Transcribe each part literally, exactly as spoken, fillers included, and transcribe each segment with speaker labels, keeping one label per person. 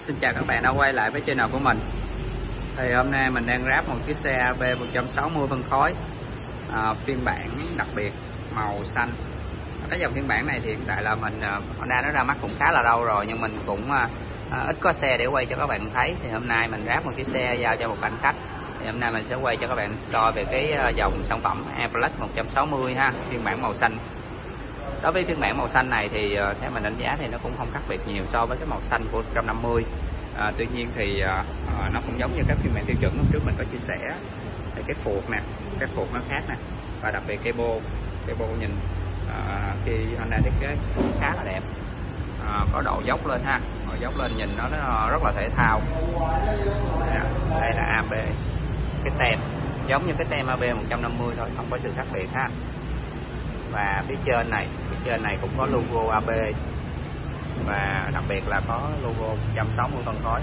Speaker 1: Xin chào các bạn đã quay lại với channel của mình. Thì hôm nay mình đang ráp một chiếc xe a bê một trăm sáu mươi phân khối à, phiên bản đặc biệt màu xanh. Cái dòng phiên bản này thì hiện tại là mình Honda nó ra mắt cũng khá là lâu rồi, nhưng mình cũng à, ít có xe để quay cho các bạn thấy. Thì hôm nay mình ráp một chiếc xe giao cho một anh khách. Thì hôm nay mình sẽ quay cho các bạn coi về cái dòng sản phẩm A Plus một trăm sáu mươi ha, phiên bản màu xanh. Đối với phiên bản màu xanh này thì uh, theo mình đánh giá thì nó cũng không khác biệt nhiều so với cái màu xanh của một trăm năm mươi. À, tuy nhiên thì uh, uh, nó cũng giống như các phiên bản tiêu chuẩn lúc trước mình có chia sẻ. Thì cái phuộc nè, cái phuộc nó khác nè, và đặc biệt cây bô, cây bô nhìn uh, khi Honda thiết kế cũng khá là đẹp. Uh, có độ dốc lên ha, độ dốc lên nhìn nó, nó rất là thể thao. Đây là a bê, cái tem giống như cái tem a bê một trăm năm mươi thôi, không có sự khác biệt ha. Và phía trên này, phía trên này cũng có logo a bê, và đặc biệt là có logo một trăm sáu mươi phân khối.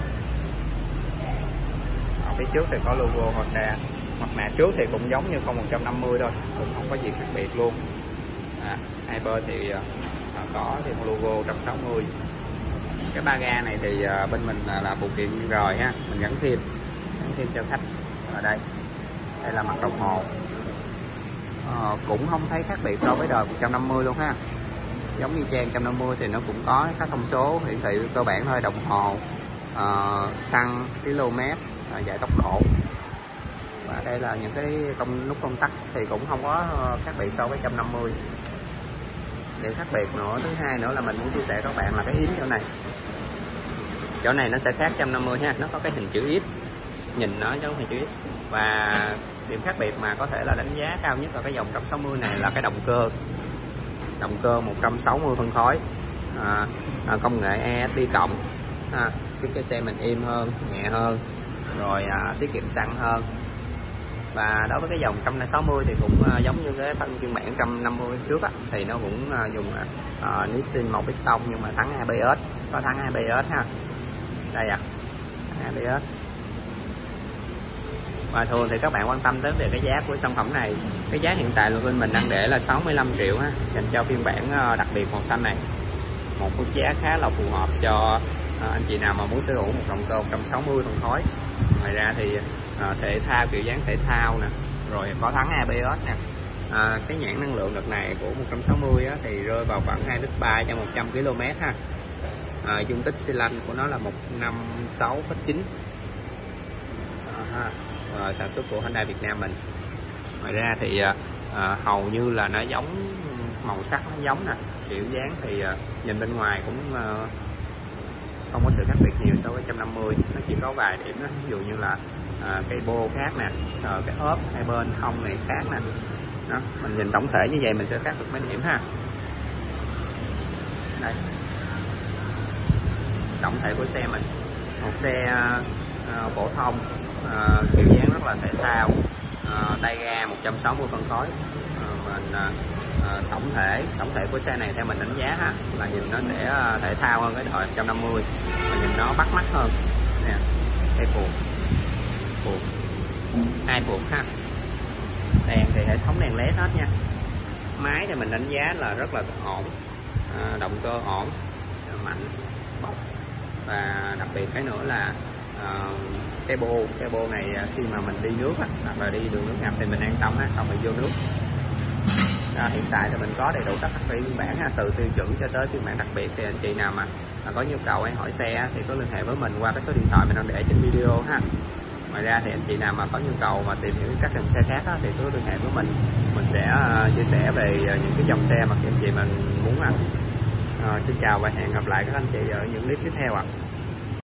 Speaker 1: Ở phía trước thì có logo Honda, mặt nạ trước thì cũng giống như con một trăm năm mươi thôi, cũng không có gì khác biệt luôn. À, hai bên thì à, có thêm logo một trăm sáu mươi. Cái ba ga này thì à, bên mình là, là phụ kiện rồi ha, mình gắn thêm, gắn thêm cho khách ở đây. Đây là mặt đồng hồ. Ờ, cũng không thấy khác biệt so với đời một trăm năm mươi luôn ha, giống như trang một trăm năm mươi thì nó cũng có các thông số hiển thị cơ bản thôi, đồng hồ, uh, xăng, km, uh, chạy tốc độ, và đây là những cái công nút công tắc thì cũng không có khác biệt so với một trăm năm mươi. Điểm khác biệt nữa thứ hai nữa là mình muốn chia sẻ các bạn là cái yếm chỗ này, chỗ này nó sẽ khác một trăm năm mươi ha, nó có cái hình chữ X, nhìn nó giống hình chữ X. Và điểm khác biệt mà có thể là đánh giá cao nhất ở cái dòng một trăm sáu mươi này là cái động cơ, động cơ một trăm sáu mươi phân khối, à, à, công nghệ e ét pê cộng, à, giúp cái xe mình êm hơn, nhẹ hơn, rồi à, tiết kiệm xăng hơn. Và đối với cái dòng một trăm sáu mươi thì cũng à, giống như cái phiên bản một trăm năm mươi trước á, thì nó cũng à, dùng à, Nissin màu piston nhưng mà thắng a bê ét, có thắng a bê ét ha. Đây à, a bê ét. Và thường thì các bạn quan tâm đến về cái giá của sản phẩm này. Cái giá hiện tại là bên mình đang để là sáu mươi lăm triệu ha, dành cho phiên bản đặc biệt màu xanh này. Một mức giá khá là phù hợp cho anh chị nào mà muốn sở hữu một động cơ một trăm sáu mươi phân khối. Ngoài ra thì thể thao, kiểu dáng thể thao nè, rồi có thắng a bê ét nè. À, cái nhãn năng lượng đợt này của một trăm sáu mươi á, thì rơi vào khoảng hai lít ba cho một trăm ki lô mét ha. À, dung tích xi lanh của nó là một trăm năm mươi sáu phẩy chín. À, À, sản xuất của Honda Việt Nam mình. Ngoài ra thì à, hầu như là nó giống, màu sắc nó giống nè, kiểu dáng thì à, nhìn bên ngoài cũng à, không có sự khác biệt nhiều so với một trăm năm mươi. Nó chỉ có vài điểm đó, ví dụ như là à, cây bô khác nè, rồi cái ốp hai bên hông này khác nè. Đó, mình nhìn tổng thể như vậy mình sẽ khác được mấy điểm ha. Đây, tổng thể của xe mình, một xe à, phổ thông, À, kiểu dáng rất là thể thao, à, tay ga một trăm sáu mươi phân khối. À, mình à, à, tổng thể tổng thể của xe này theo mình đánh giá ha, là nhìn nó sẽ thể thao hơn cái đời một trăm năm mươi, và nhìn nó bắt mắt hơn nè. Cái phuộc, phuộc hai phuộc ha. Đèn thì hệ thống đèn led hết nha. Máy thì mình đánh giá là rất là ổn, à, động cơ ổn, mạnh, bốc. Và đặc biệt cái nữa là Uh, cái bô cái bô này khi mà mình đi nước á, hoặc là đi đường nước ngập thì mình an tâm ha, không bị vô nước. À, hiện tại thì mình có đầy đủ các phiên bản ha, từ tiêu chuẩn cho tới phiên bản đặc biệt. Thì anh chị nào mà, mà có nhu cầu hay hỏi xe thì có liên hệ với mình qua cái số điện thoại mình đang để trên video ha. Ngoài ra thì anh chị nào mà có nhu cầu mà tìm hiểu các dòng xe khác á, thì cứ liên hệ với mình, mình sẽ uh, chia sẻ về những cái dòng xe mà anh chị mình muốn. À, uh, xin chào và hẹn gặp lại các anh chị ở những clip tiếp theo ạ. À.